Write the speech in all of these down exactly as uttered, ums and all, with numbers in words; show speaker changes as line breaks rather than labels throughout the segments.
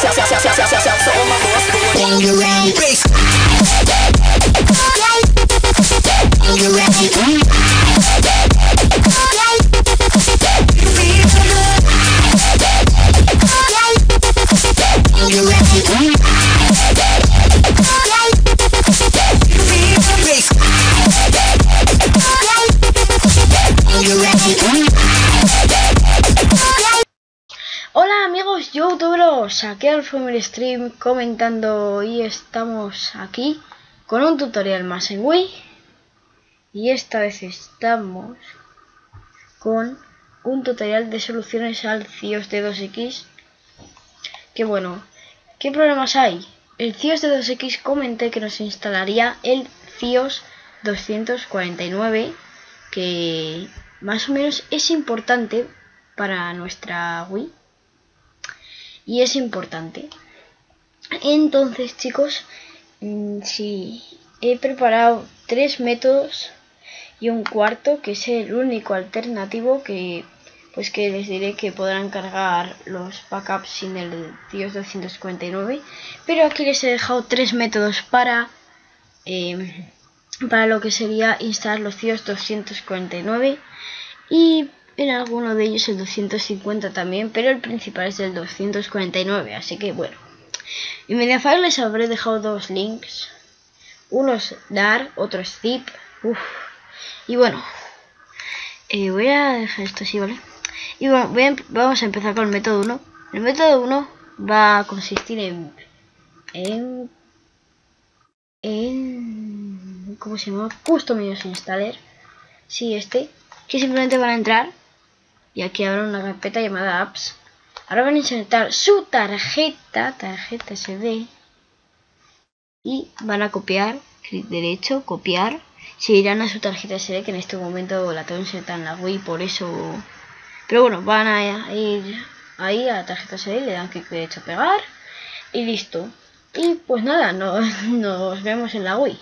Hola amigos youtuberos, aquí Alfomir Stream comentando y estamos aquí con un tutorial más en Wii y esta vez estamos con un tutorial de soluciones al CIOS de dos equis. Que bueno, ¿qué problemas hay? El CIOS de dos equis comenté que nos instalaría el CIOS doscientos cuarenta y nueve, que más o menos es importante para nuestra Wii. Y es importante. Entonces, chicos, sí, he preparado tres métodos y un cuarto, que es el único alternativo que pues que les diré que podrán cargar los backups sin el CIOS doscientos cuarenta y nueve. Pero aquí les he dejado tres métodos para eh, para lo que sería instalar los CIOS doscientos cuarenta y nueve, y en alguno de ellos el doscientos cincuenta también, pero el principal es el doscientos cuarenta y nueve, así que bueno. En Mediafire les habré dejado dos links, uno es dar, otro es zip. Uf. Y bueno, eh, voy a dejar esto así, ¿vale? Y bueno, voy a, vamos a empezar con el método uno. El método uno va a consistir en, en, en ¿cómo se llama? Custom iOS Installer. Sí, este, que simplemente van a entrar y aquí habrá una carpeta llamada apps. Ahora van a insertar su tarjeta, tarjeta ese de, y van a copiar, clic derecho, copiar. Se irán a su tarjeta ese de, que en este momento la tengo insertada en la Wii, por eso. Pero bueno, van a ir ahí a la tarjeta ese de, le dan clic derecho, pegar y listo. Y pues nada, no, nos vemos en la Wii.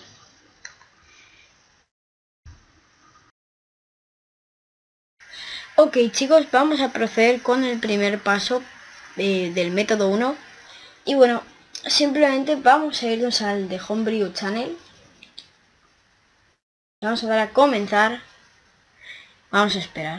Ok chicos, vamos a proceder con el primer paso eh, del método uno. Y bueno, simplemente vamos a irnos al de Homebrew Channel. Vamos a dar a comenzar. Vamos a esperar.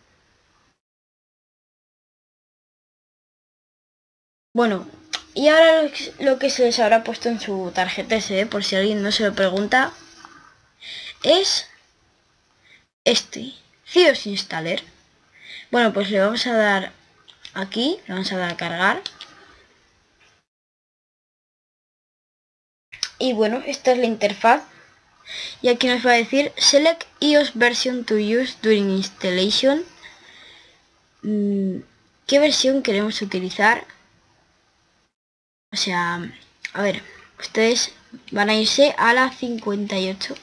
Bueno, y ahora lo que, lo que se les habrá puesto en su tarjeta ese de, por si alguien no se lo pregunta, es este, CIOS Installer. Bueno, pues le vamos a dar aquí, le vamos a dar a cargar. Y bueno, esta es la interfaz. Y aquí nos va a decir Select iOS version to use during installation. ¿Qué versión queremos utilizar? O sea, a ver, ustedes van a irse a la cincuenta y ocho.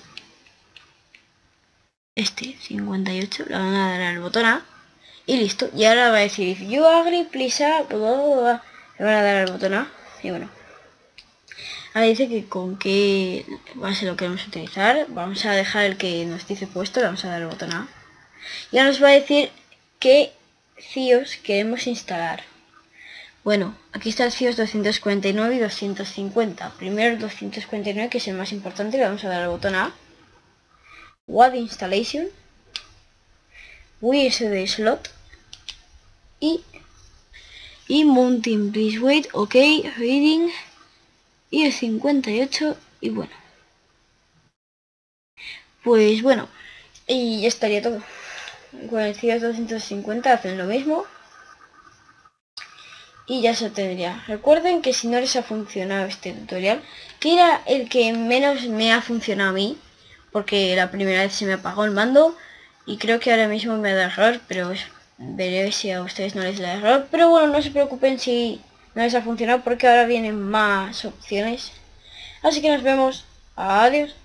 Este, cincuenta y ocho, le van a dar al botón A. Y listo, y ahora va a decir if you agree, please, blah, blah, blah. Le van a dar al botón A. Y bueno, ahora dice que con qué base lo queremos utilizar. Vamos a dejar el que nos dice puesto, le vamos a dar el botón A. Y ahora nos va a decir qué CIOS queremos instalar. Bueno, aquí está el CIOS doscientos cuarenta y nueve y doscientos cincuenta. Primero el doscientos cuarenta y nueve, que es el más importante, le vamos a dar al botón A. What installation. Wii S D slot. Y, y mounting, please wait, ok, reading. Y el cincuenta y ocho, y bueno. Pues bueno, y ya estaría todo. Con el CIOS doscientos cincuenta hacen lo mismo. Y ya se tendría. Recuerden que si no les ha funcionado este tutorial, que era el que menos me ha funcionado a mí, porque la primera vez se me apagó el mando y creo que ahora mismo me da error, pero veré si a ustedes no les da error. Pero bueno, no se preocupen si no les ha funcionado, porque ahora vienen más opciones. Así que nos vemos. Adiós.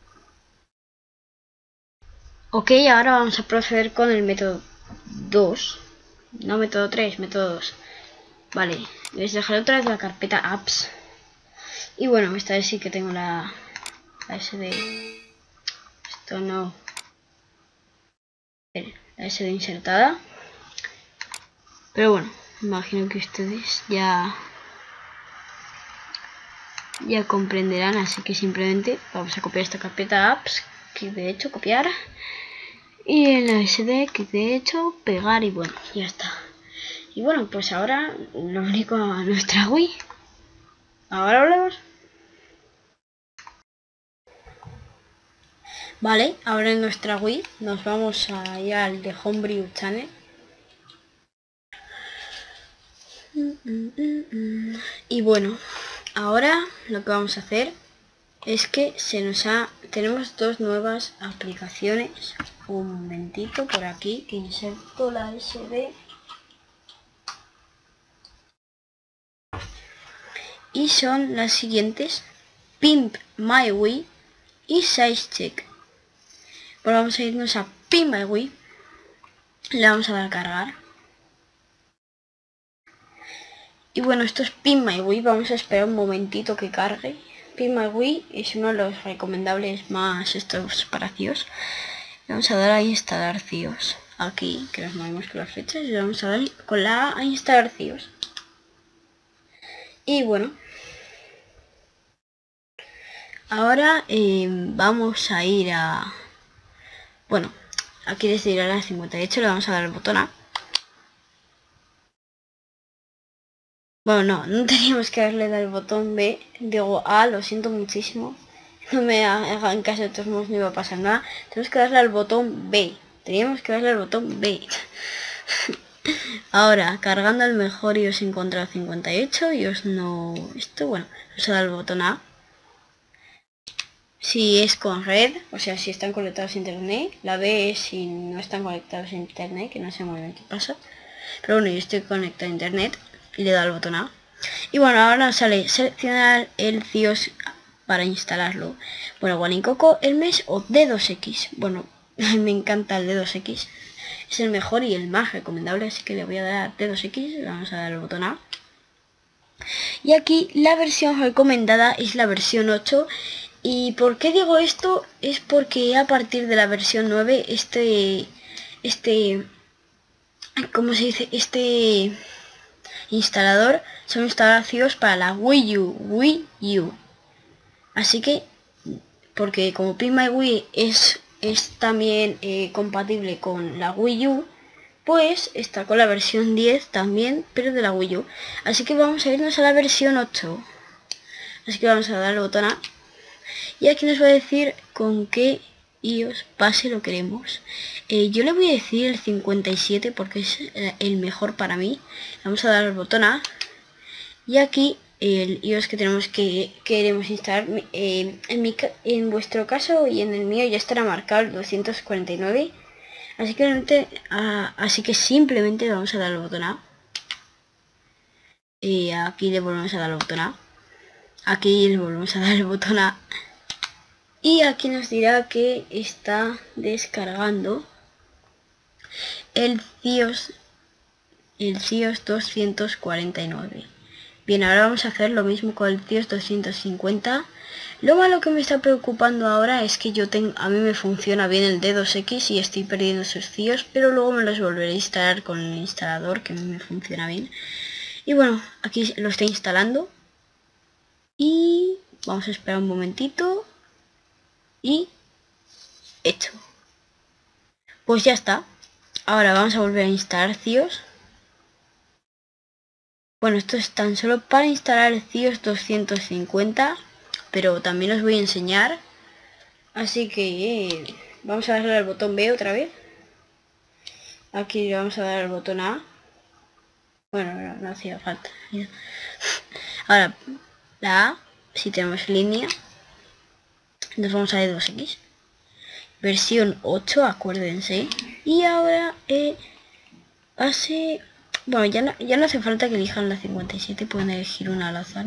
Ok, ahora vamos a proceder con el método dos. No método tres, método dos. Vale, les dejaré otra vez la carpeta apps. Y bueno, esta vez sí que tengo la, la S D. Esto no. La S D insertada. Pero bueno, imagino que ustedes ya ya comprenderán, así que simplemente vamos a copiar esta carpeta apps, que de hecho copiar, y en la S D que de hecho pegar, y bueno, ya está. Y bueno, pues ahora lo único a nuestra Wii. Ahora hablemos. Vale, ahora en nuestra Wii nos vamos a ir al de Homebrew Channel. Y bueno, ahora lo que vamos a hacer es que se nos ha... tenemos dos nuevas aplicaciones. Un momentito por aquí que inserto la S D. Y son las siguientes: Pimp My Wii y SizeCheck. Pues vamos a irnos a Pimp My Wii. Le vamos a dar a cargar. Y bueno, esto es Pimp My Wii. Vamos a esperar un momentito que cargue. Pimp My Wii es uno de los recomendables más estos para CIOs. Vamos a dar a instalar CIOs. Aquí, que nos movemos con las flechas, y vamos a dar con la A a instalar CIOs. Y bueno, ahora eh, vamos a ir a... Bueno, aquí desde ir a la cincuenta y ocho le vamos a dar el botón A. Bueno, no, no teníamos que darle al botón B. Digo A, lo siento muchísimo. No me hagan caso, de todos modos no iba a pasar nada. Tenemos que darle al botón B. Teníamos que darle al botón B. Ahora, cargando el mejor iOS encontrado cincuenta y ocho, iOS no... Esto, bueno, vamos a dar el botón A. Si es con red, o sea, si están conectados a internet. La B es si no están conectados a internet, que no sé muy bien qué pasa. Pero bueno, yo estoy conectado a internet y le he dado el botón A. Y bueno, ahora sale seleccionar el CIOS para instalarlo. Bueno, Guanicoco, Hermes o D dos X. Bueno, me encanta el D dos X. Es el mejor y el más recomendable, así que le voy a dar a D dos X. Le vamos a dar el botón A. Y aquí la versión recomendada es la versión ocho. ¿Y por qué digo esto? Es porque a partir de la versión nueve este... Este... ¿Cómo se dice? Este... instalador son instalaciones para la Wii U, Wii U. Así que, porque como Pimp My Wii es, es también eh, compatible con la Wii U, pues está con la versión diez también, pero de la Wii U. Así que vamos a irnos a la versión ocho. Así que vamos a dar el botón A. Y aquí nos va a decir con qué iOS base lo queremos. Eh, yo le voy a decir el cincuenta y siete porque es el mejor para mí. Vamos a dar el botón A. Y aquí el iOS que tenemos que queremos instalar. Eh, en, mi, en vuestro caso y en el mío ya estará marcado el doscientos cuarenta y nueve. Así que, uh, así que simplemente vamos a dar el botón A. Y aquí le volvemos a dar el botón A. Aquí le volvemos a dar el botón A. Y aquí nos dirá que está descargando el CIOS, el CIOS doscientos cuarenta y nueve. Bien, ahora vamos a hacer lo mismo con el CIOS doscientos cincuenta. Lo malo que me está preocupando ahora es que yo tengo, a mí me funciona bien el D dos X y estoy perdiendo sus CIOS, pero luego me los volveré a instalar con el instalador, que a mí me funciona bien. Y bueno, aquí lo está instalando. Y vamos a esperar un momentito. Y hecho. Pues ya está. Ahora vamos a volver a instalar CIOS. Bueno, esto es tan solo para instalar el CIOS doscientos cincuenta, pero también os voy a enseñar. Así que eh, vamos a darle al botón B otra vez. Aquí le vamos a dar al botón A. Bueno, no, no hacía falta. Ahora, la A, si tenemos línea, nos vamos a D dos X. Versión ocho, acuérdense. Y ahora eh, hace... Bueno, ya no, ya no hace falta que elijan la cincuenta y siete, pueden elegir una al azar.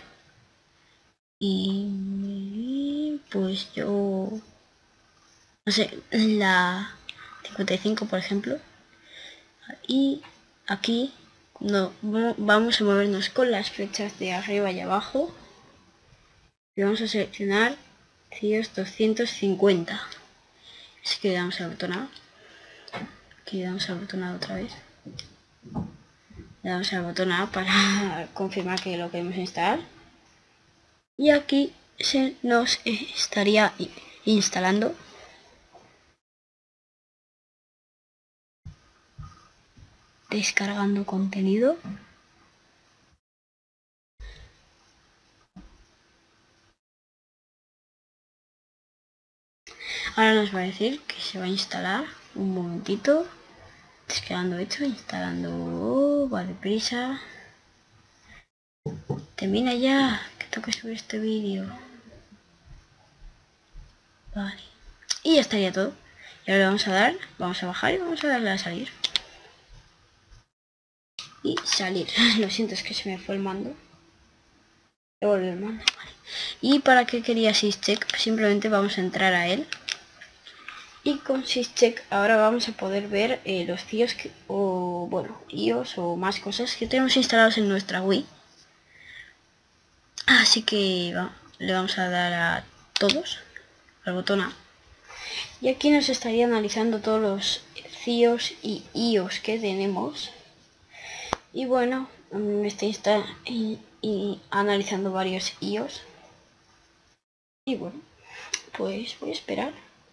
Y pues yo... No sé, la cincuenta y cinco por ejemplo. Y aquí no, vamos a movernos con las flechas de arriba y abajo. Y vamos a seleccionar CIOS doscientos cincuenta. Así que le damos al botón A. Aquí le damos al botón A otra vez. Le damos al botón A para confirmar que lo queremos instalar. y aquí se nos estaría instalando descargando contenido. Ahora nos va a decir que se va a instalar. Un momentito. Descargando hecho, instalando. Oh, va deprisa. Termina ya, que tengo que subir este vídeo. Vale. Y ya estaría todo. Y ahora le vamos a dar, vamos a bajar y vamos a darle a salir. Y salir. Lo siento, es que se me fue el mando. Devolver el mando. Vale. Y para qué quería SysCheck, simplemente vamos a entrar a él. Y con SysCheck ahora vamos a poder ver eh, los C I Os que, o bueno, I O S o más cosas que tenemos instalados en nuestra Wii. Así que va, le vamos a dar a todos, al botón A. Y aquí nos estaría analizando todos los C I Os y I O S que tenemos. Y bueno, me está, está y, y analizando varios I O S. Y bueno, pues voy a esperar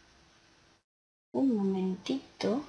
un momentito.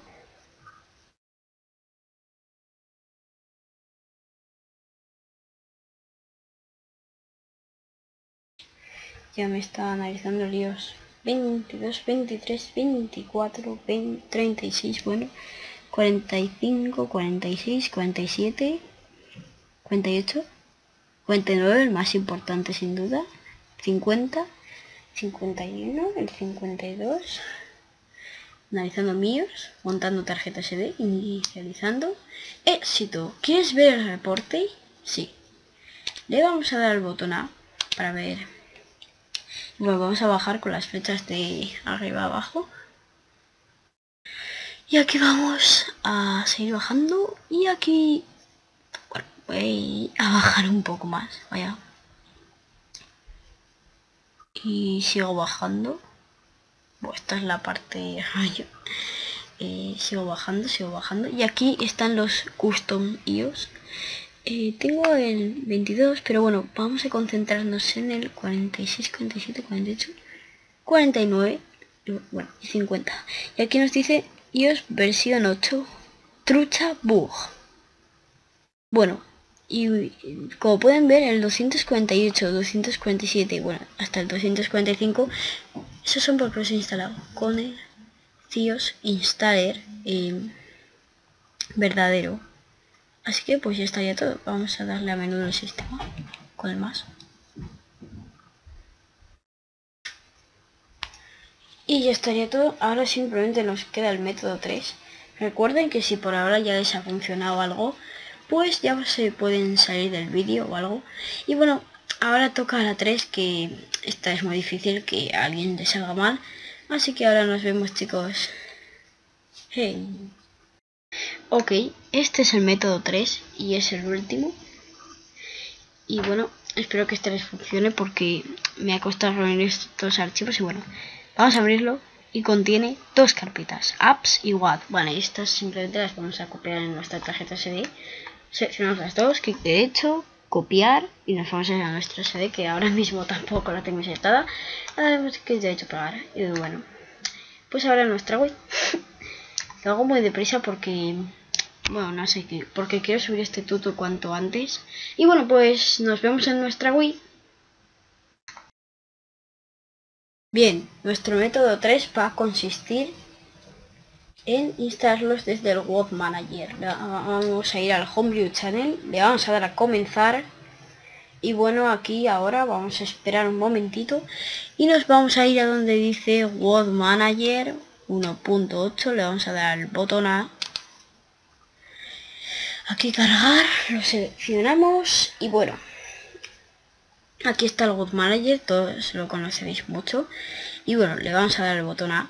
Ya me está analizando el I O S veintidós, veintitrés, veinticuatro, veinte, treinta y seis, bueno, cuarenta y cinco, cuarenta y seis, cuarenta y siete, cuarenta y ocho, cuarenta y nueve, el más importante sin duda, cincuenta, cincuenta y uno, el cincuenta y dos, analizando míos, montando tarjeta S D, inicializando, éxito. ¿Quieres ver el reporte? Sí. Le vamos a dar al botón A para ver. Bueno, vamos a bajar con las flechas de arriba a abajo. Y aquí vamos a seguir bajando. Y aquí... Bueno, voy a bajar un poco más. Vaya. Y sigo bajando. Bueno, esta es la parte rayo. Eh, sigo bajando, sigo bajando. Y aquí están los custom I O S. Eh, tengo el veintidós, pero bueno, vamos a concentrarnos en el cuarenta y seis, cuarenta y siete, cuarenta y ocho, cuarenta y nueve, bueno, y cincuenta. Y aquí nos dice I O S versión ocho, trucha bug. Bueno, y como pueden ver, el doscientos cuarenta y ocho, doscientos cuarenta y siete, bueno, hasta el doscientos cuarenta y cinco, esos son porque los he instalado con el C I O S installer eh, verdadero. Así que pues ya estaría todo. Vamos a darle a menú del sistema con el más. Y ya estaría todo. Ahora simplemente nos queda el método tres. Recuerden que si por ahora ya les ha funcionado algo, pues ya se pueden salir del vídeo o algo. Y bueno, ahora toca la tres, que esta es muy difícil que a alguien le salga mal. Así que ahora nos vemos, chicos. Hey. Ok, este es el método tres y es el último. Y bueno, espero que este les funcione porque me ha costado reunir estos archivos. Y bueno, vamos a abrirlo y contiene dos carpetas, apps y W A D. Bueno, estas simplemente las vamos a copiar en nuestra tarjeta S D. Seleccionamos las dos, clic derecho, copiar y nos vamos a ir a nuestra S D, que ahora mismo tampoco la tengo insertada. Damos clic derecho, pegar. Y bueno, pues ahora nuestra web. Lo hago muy deprisa porque... Bueno, no sé qué, porque quiero subir este tuto cuanto antes. Y bueno, pues nos vemos en nuestra Wii. Bien, nuestro método tres va a consistir en instalarlos desde el W O D Manager. Vamos a ir al Homebrew Channel, le vamos a dar a comenzar. Y bueno, aquí ahora vamos a esperar un momentito y nos vamos a ir a donde dice W O D Manager uno punto ocho, le vamos a dar al botón A. Aquí cargar, lo seleccionamos y bueno, aquí está el W O D Manager, todos lo conoceréis mucho. Y bueno, le vamos a dar el botón A.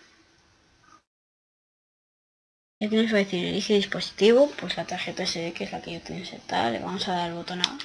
Y aquí nos va a decir elige dispositivo, pues la tarjeta S D, que es la que yo tengo insertada, le vamos a dar el botón A.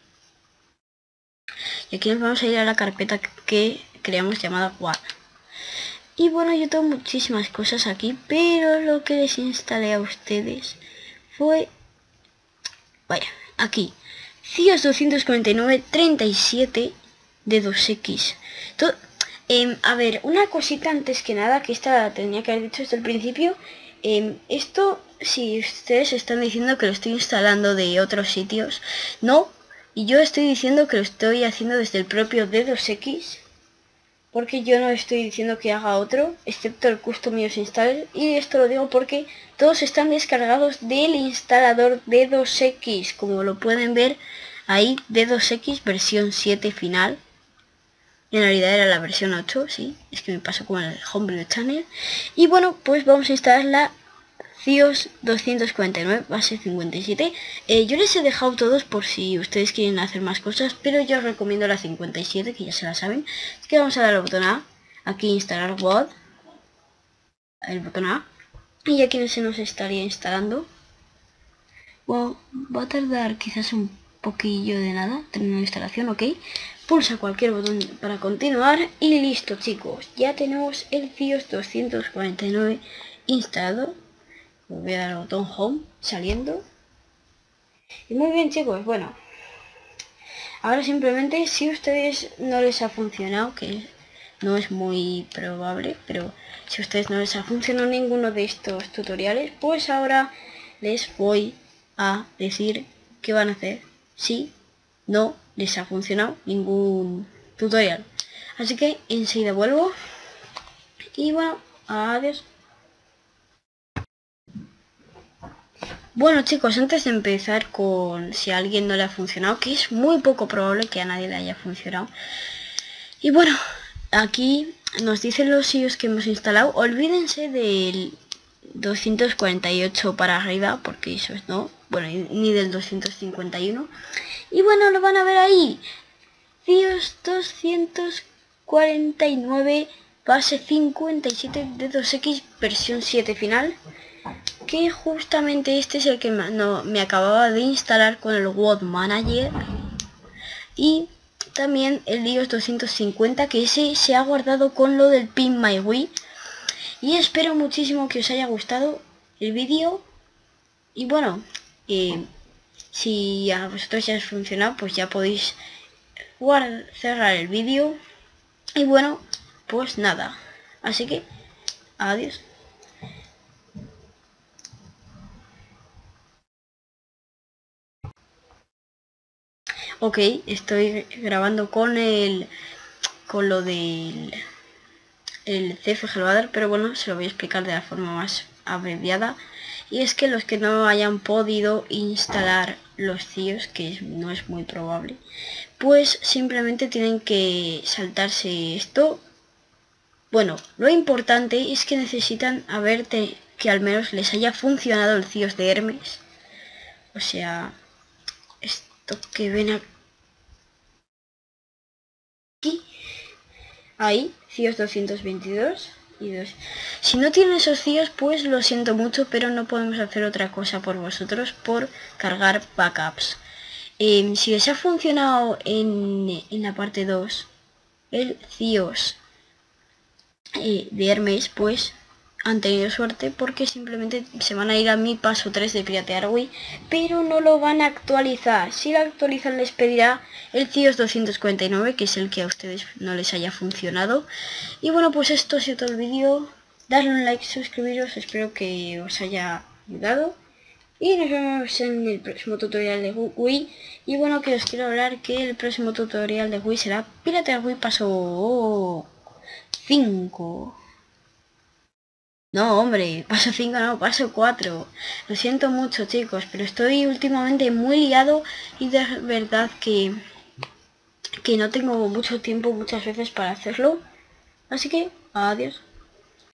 Y aquí nos vamos a ir a la carpeta que creamos llamada W A D. Y bueno, yo tengo muchísimas cosas aquí, pero lo que les instalé a ustedes fue, vaya, aquí, C I O S doscientos cuarenta y nueve treinta y siete D dos X. Todo, eh, a ver, una cosita antes que nada, que esta tenía que haber dicho desde el principio. Eh, esto, si ustedes están diciendo que lo estoy instalando de otros sitios, no. Y yo estoy diciendo que lo estoy haciendo desde el propio D dos X. Porque yo no estoy diciendo que haga otro, excepto el Custom iOS Installer. Y esto lo digo porque todos están descargados del instalador D dos X. Como lo pueden ver ahí, D dos X versión siete final. En realidad era la versión ocho, sí. Es que me pasó con el Homebrew Channel. Y bueno, pues vamos a instalar la FiOS doscientos cuarenta y nueve base cincuenta y siete. Eh, yo les he dejado todos por si ustedes quieren hacer más cosas, pero yo os recomiendo la cincuenta y siete, que ya se la saben. Así que vamos a dar al botón A, aquí instalar W O D, el botón A, y aquí se nos estaría instalando. Bueno, va a tardar quizás un poquillo de nada, termino la instalación, ok. Pulsa cualquier botón para continuar y listo, chicos, ya tenemos el FiOS doscientos cuarenta y nueve instalado. Voy a dar al botón Home, saliendo. Y muy bien, chicos, bueno. Ahora simplemente, si a ustedes no les ha funcionado, que no es muy probable, pero si a ustedes no les ha funcionado ninguno de estos tutoriales, pues ahora les voy a decir qué van a hacer si no les ha funcionado ningún tutorial. Así que enseguida vuelvo. Y bueno, adiós. Bueno, chicos, antes de empezar con si a alguien no le ha funcionado, que es muy poco probable que a nadie le haya funcionado. Y bueno, aquí nos dicen los iOS que hemos instalado. Olvídense del doscientos cuarenta y ocho para arriba, porque eso es no. Bueno, ni del doscientos cincuenta y uno. Y bueno, lo van a ver ahí. FiOS doscientos cuarenta y nueve base cincuenta y siete D dos X versión siete final. Que justamente este es el que me, no, me acababa de instalar con el W O D Manager. Y también el iOS doscientos cincuenta, que ese se ha guardado con lo del Pin My Wii. Y espero muchísimo que os haya gustado el vídeo. Y bueno, eh, si a vosotros ya os ha funcionado, pues ya podéis guardar, cerrar el vídeo. Y bueno, pues nada. Así que, adiós. Ok, estoy grabando con el con lo del el C F G Loader, pero bueno, se lo voy a explicar de la forma más abreviada. Y es que los que no hayan podido instalar los FiOS, que no es muy probable, pues simplemente tienen que saltarse esto. Bueno, lo importante es que necesitan a ver que al menos les haya funcionado el FiOS de Hermes. O sea, esto que ven aquí. Ahí, FiOS doscientos veintidós y dos. Si no tienen esos FiOS, pues lo siento mucho, pero no podemos hacer otra cosa por vosotros por cargar backups. Eh, si les ha funcionado en, en la parte dos el FiOS eh, de Hermes, pues han tenido suerte, porque simplemente se van a ir a mi paso tres de piratear Wii, pero no lo van a actualizar. Si lo actualizan les pedirá el FiOS doscientos cuarenta y nueve, que es el que a ustedes no les haya funcionado. Y bueno, pues esto ha sido todo el vídeo. Darle un like, suscribiros, espero que os haya ayudado. Y nos vemos en el próximo tutorial de Wii. Y bueno, que os quiero hablar que el próximo tutorial de Wii será piratear Wii paso cinco. No, hombre, paso cinco no, paso cuatro. Lo siento mucho, chicos, pero estoy últimamente muy liado y de verdad que, que no tengo mucho tiempo muchas veces para hacerlo. Así que, adiós.